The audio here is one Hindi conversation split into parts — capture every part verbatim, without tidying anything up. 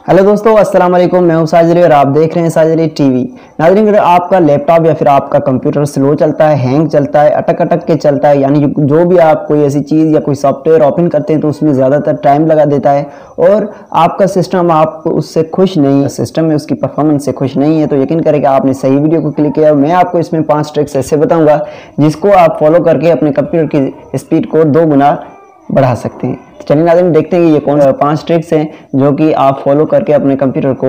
हेलो दोस्तों, अस्सलाम वालेकुम। मैं हूं साजिद और आप देख रहे हैं साजिद टीवी। नाज़रीन, अगर आपका लैपटॉप या फिर आपका कंप्यूटर स्लो चलता है, हैंग चलता है, अटक अटक के चलता है, यानी जो भी आप कोई ऐसी चीज़ या कोई सॉफ्टवेयर ओपन करते हैं तो उसमें ज़्यादातर टाइम लगा देता है और आपका सिस्टम आप उससे खुश नहीं है, सिस्टम में उसकी परफॉर्मेंस से खुश नहीं है, तो यकीन करें कि आपने सही वीडियो को क्लिक किया। मैं आपको इसमें पाँच ट्रिक्स ऐसे बताऊँगा जिसको आप फॉलो करके अपने कंप्यूटर की स्पीड को दो गुना बढ़ा सकते हैं। तो चलिए नाज़रीन, देखते हैं कि ये कौन पांच ट्रिक्स हैं जो कि आप फॉलो करके अपने कंप्यूटर को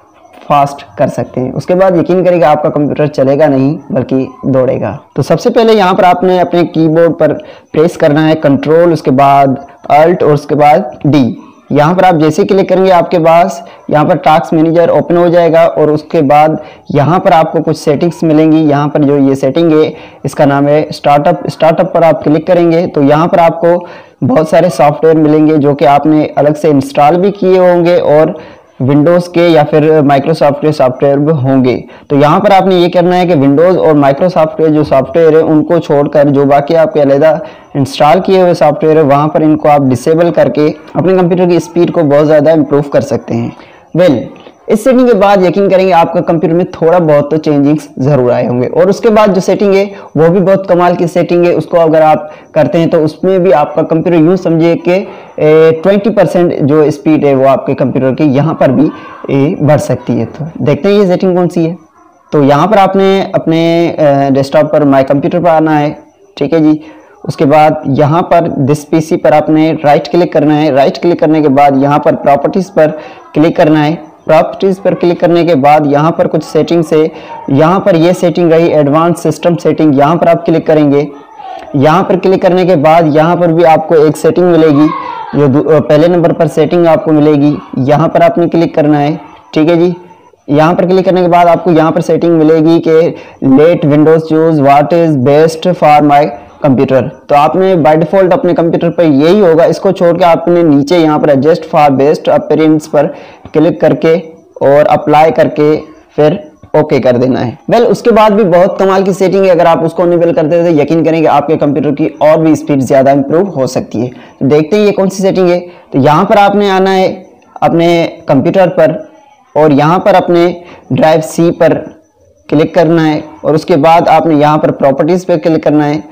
फास्ट कर सकते हैं। उसके बाद यकीन करेगा आपका कंप्यूटर चलेगा नहीं बल्कि दौड़ेगा। तो सबसे पहले यहाँ पर आपने अपने कीबोर्ड पर प्रेस करना है कंट्रोल, उसके बाद अल्ट और उसके बाद डी। यहाँ पर आप जैसे क्लिक करेंगे आपके पास यहाँ पर टास्क मैनेजर ओपन हो जाएगा और उसके बाद यहाँ पर आपको कुछ सेटिंग्स मिलेंगी। यहाँ पर जो ये सेटिंग है इसका नाम है स्टार्टअप। स्टार्टअप पर आप क्लिक करेंगे तो यहाँ पर आपको बहुत सारे सॉफ्टवेयर मिलेंगे जो कि आपने अलग से इंस्टॉल भी किए होंगे और विंडोज़ के या फिर माइक्रोसॉफ्ट के सॉफ्टवेयर भी होंगे। तो यहाँ पर आपने ये करना है कि विंडोज़ और माइक्रोसॉफ्ट के जो सॉफ्टवेयर है उनको छोड़कर जो बाकी आपके अलग इंस्टॉल किए हुए सॉफ्टवेयर है वहाँ पर इनको आप डिसेबल करके अपने कंप्यूटर की स्पीड को बहुत ज़्यादा इम्प्रूव कर सकते हैं। वेल well, इस सेटिंग के बाद यकीन करेंगे आपका कंप्यूटर में थोड़ा बहुत तो चेंजिंग्स जरूर आए होंगे और उसके बाद जो सेटिंग है वो भी बहुत कमाल की सेटिंग है। उसको अगर आप करते हैं तो उसमें भी आपका कंप्यूटर यूं समझिए कि ट्वेंटी परसेंट जो स्पीड है वो आपके कंप्यूटर की यहाँ पर भी ए, बढ़ सकती है। तो देखते हैं ये सेटिंग कौन सी है। तो यहाँ पर आपने अपने डेस्कटॉप पर माई कंप्यूटर पर आना है, ठीक है जी। उसके बाद यहाँ पर दिस पीसी पर आपने राइट क्लिक करना है। राइट क्लिक करने के बाद यहाँ पर प्रॉपर्टीज पर क्लिक करना है। प्रॉपर्टीज पर क्लिक करने के बाद यहाँ पर कुछ सेटिंग्स है। यहाँ पर ये सेटिंग रही एडवांस सिस्टम सेटिंग, यहाँ पर आप क्लिक करेंगे। यहाँ पर क्लिक करने के बाद यहाँ पर भी आपको एक सेटिंग मिलेगी जो पहले नंबर पर सेटिंग आपको मिलेगी, यहाँ पर आपने क्लिक करना है, ठीक है जी। यहाँ पर क्लिक करने के बाद आपको यहाँ पर सेटिंग मिलेगी कि let Windows choose what is best for my computer. तो आपने बाय डिफॉल्ट अपने कंप्यूटर पर यही होगा, इसको छोड़ के आपने नीचे यहाँ पर एडजस्ट फॉर बेस्ट अपीयरेंस पर क्लिक करके और अप्लाई करके फिर ओके कर देना है। वेल well, उसके बाद भी बहुत कमाल की सेटिंग है, अगर आप उसको इनेबल करते हैं तो यकीन करेंगे आपके कंप्यूटर की और भी स्पीड ज़्यादा इंप्रूव हो सकती है। तो देखते हैं ये कौन सी सेटिंग है। तो यहाँ पर आपने आना है अपने कंप्यूटर पर और यहाँ पर अपने ड्राइव सी पर क्लिक करना है और उसके बाद आपने यहाँ पर प्रॉपर्टीज़ पर क्लिक करना है।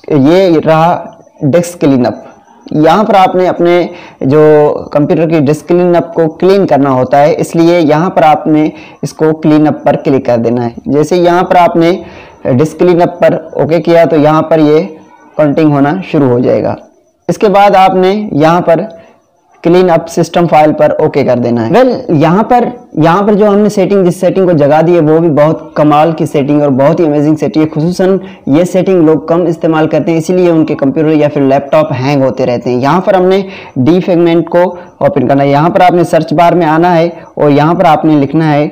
ये रहा डिस्क क्लीन अप। यहाँ पर आपने अपने जो कंप्यूटर की डिस्क क्लीन अप को क्लीन करना होता है, इसलिए यहाँ पर आपने इसको क्लीन अप पर क्लिक कर देना है। जैसे यहाँ पर आपने डिस्क क्लीन अप पर ओके किया तो यहाँ पर ये काउंटिंग होना शुरू हो जाएगा। इसके बाद आपने यहाँ पर क्लीन अप सिस्टम फाइल पर ओके कर देना है। वेल well, यहाँ पर यहाँ पर जो हमने सेटिंग जिस सेटिंग को जगह दी है वो भी बहुत कमाल की सेटिंग और बहुत ही अमेजिंग सेटिंग है। खुसूसन ये सेटिंग लोग कम इस्तेमाल करते हैं, इसीलिए उनके कंप्यूटर या फिर लैपटॉप हैंग होते रहते हैं। यहाँ पर हमने डी फ्रेगमेंट को ओपन करना है। यहाँ पर आपने सर्च बार में आना है और यहाँ पर आपने लिखना है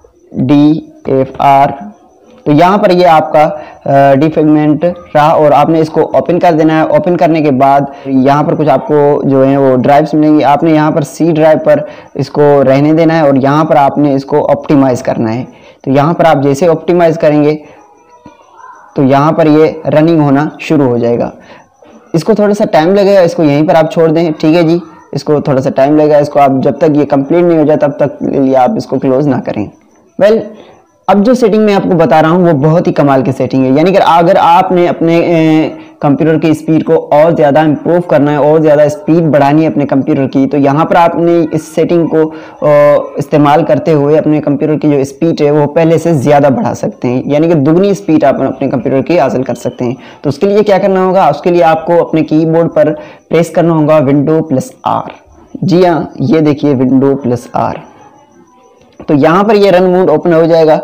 डी एफ आर। तो यहाँ पर ये आपका डिफ्रेगमेंट रहा और आपने इसको ओपन कर देना है। ओपन करने के बाद यहाँ पर कुछ आपको जो है वो ड्राइव्स मिलेंगी। आपने यहाँ पर सी ड्राइव पर इसको रहने देना है और यहाँ पर आपने इसको ऑप्टिमाइज करना है। तो यहाँ पर आप जैसे ऑप्टिमाइज करेंगे तो यहाँ पर ये रनिंग होना शुरू हो जाएगा। इसको थोड़ा सा टाइम लगेगा, इसको यहीं पर आप छोड़ दें, ठीक है जी। इसको थोड़ा सा टाइम लगेगा, इसको आप जब तक ये कंप्लीट नहीं हो जाए तब तक लिए आप इसको क्लोज ना करें। वेल well, अब जो सेटिंग मैं आपको बता रहा हूँ वो बहुत ही कमाल की सेटिंग है। यानी कि अगर आपने अपने कंप्यूटर की स्पीड को और ज़्यादा इम्प्रूव करना है और ज़्यादा स्पीड बढ़ानी है अपने कंप्यूटर की, तो यहाँ पर आपने इस सेटिंग को इस्तेमाल करते हुए अपने कंप्यूटर की जो स्पीड है वो पहले से ज़्यादा बढ़ा सकते हैं, यानी कि दुगनी स्पीड आप अपने कंप्यूटर की हासिल कर सकते हैं। तो उसके लिए क्या करना होगा, उसके लिए आपको अपने कीबोर्ड पर प्रेस करना होगा विंडो प्लस आर। जी हाँ, ये देखिए विंडो प्लस आर। तो यहाँ पर ये रन मोड ओपन हो जाएगा।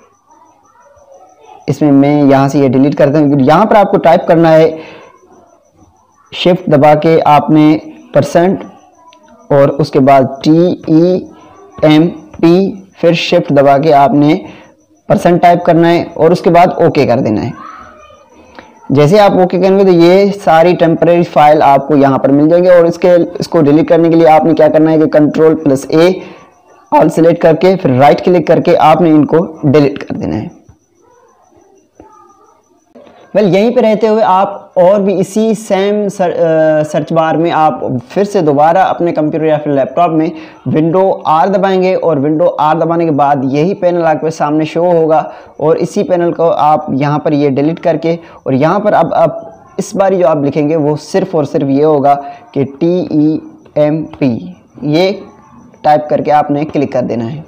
इसमें मैं यहाँ से ये डिलीट करता हूँ। यहाँ पर आपको टाइप करना है शिफ्ट दबा के आपने परसेंट और उसके बाद टी ई एम पी फिर शिफ्ट दबा के आपने परसेंट टाइप करना है और उसके बाद ओके कर देना है। जैसे आप ओके करेंगे तो ये सारी टेम्परेरी फाइल आपको यहाँ पर मिल जाएंगे और इसके इसको डिलीट करने के लिए आपने क्या करना है कि control plus A all select करके फिर राइट क्लिक करके आपने इनको डिलीट कर देना है। वेल well, यहीं पे रहते हुए आप और भी इसी सेम सर, आ, सर्च बार में आप फिर से दोबारा अपने कंप्यूटर या फिर लैपटॉप में विंडो आर दबाएंगे और विंडो आर दबाने के बाद यही पैनल आपके सामने शो होगा और इसी पैनल को आप यहाँ पर ये डिलीट करके और यहाँ पर अब अब इस बारी जो आप लिखेंगे वो सिर्फ और सिर्फ ये होगा कि टी ई एम पी, ये टाइप करके आपने क्लिक कर देना है।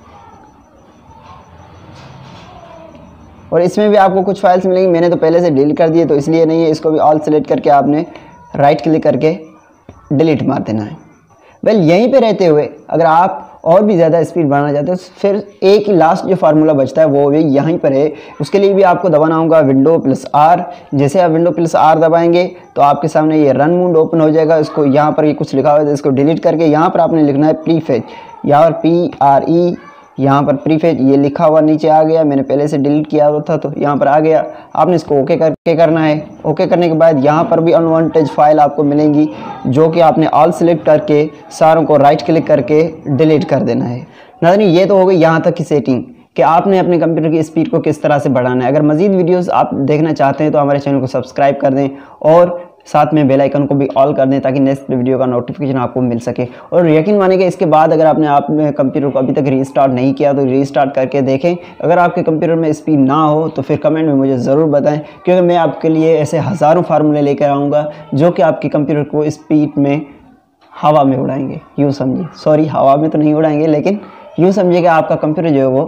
और इसमें भी आपको कुछ फाइल्स मिलेंगी, मैंने तो पहले से डिलीट कर दिए तो इसलिए नहीं है, इसको भी ऑल सेलेक्ट करके आपने राइट क्लिक करके डिलीट मार देना है। वेल well, यहीं पे रहते हुए अगर आप और भी ज़्यादा स्पीड बढ़ाना चाहते हो फिर एक ही लास्ट जो फार्मूला बचता है वो भी यहीं पर है। उसके लिए भी आपको दबाना होगा विंडो प्लस आर। जैसे आप विंडो प्लस आर दबाएंगे तो आपके सामने ये रन मोड ओपन हो जाएगा। इसको यहाँ पर ये कुछ लिखा हुआ है, इसको डिलीट करके यहाँ पर आपने लिखना है प्रीफेज, यहाँ पर पी आर ई, यहाँ पर प्रीफेज ये लिखा हुआ नीचे आ गया, मैंने पहले से डिलीट किया हुआ था तो यहाँ पर आ गया। आपने इसको ओके करके करना है। ओके करने के बाद यहाँ पर भी अनवांटेड फाइल आपको मिलेंगी जो कि आपने ऑल सेलेक्ट करके सारों को राइट क्लिक करके डिलीट कर देना है। नाज़रीन, ये तो हो गई यहाँ तक की सेटिंग कि आपने अपने कंप्यूटर की स्पीड को किस तरह से बढ़ाना है। अगर मज़ीद वीडियोज़ आप देखना चाहते हैं तो हमारे चैनल को सब्सक्राइब कर दें और साथ में बेल आइकन को भी ऑल कर दें ताकि नेक्स्ट वीडियो का नोटिफिकेशन आपको मिल सके। और यकीन मानेंगे इसके बाद अगर आपने आप कंप्यूटर को अभी तक रीस्टार्ट नहीं किया तो रीस्टार्ट करके देखें। अगर आपके कंप्यूटर में स्पीड ना हो तो फिर कमेंट में मुझे ज़रूर बताएं, क्योंकि मैं आपके लिए ऐसे हज़ारों फार्मूले लेकर आऊँगा जो कि आपके कंप्यूटर को स्पीड में हवा में उड़ाएंगे। यूँ समझिए, सॉरी हवा में तो नहीं उड़ाएंगे लेकिन यूँ समझिए कि आपका कंप्यूटर जो है वो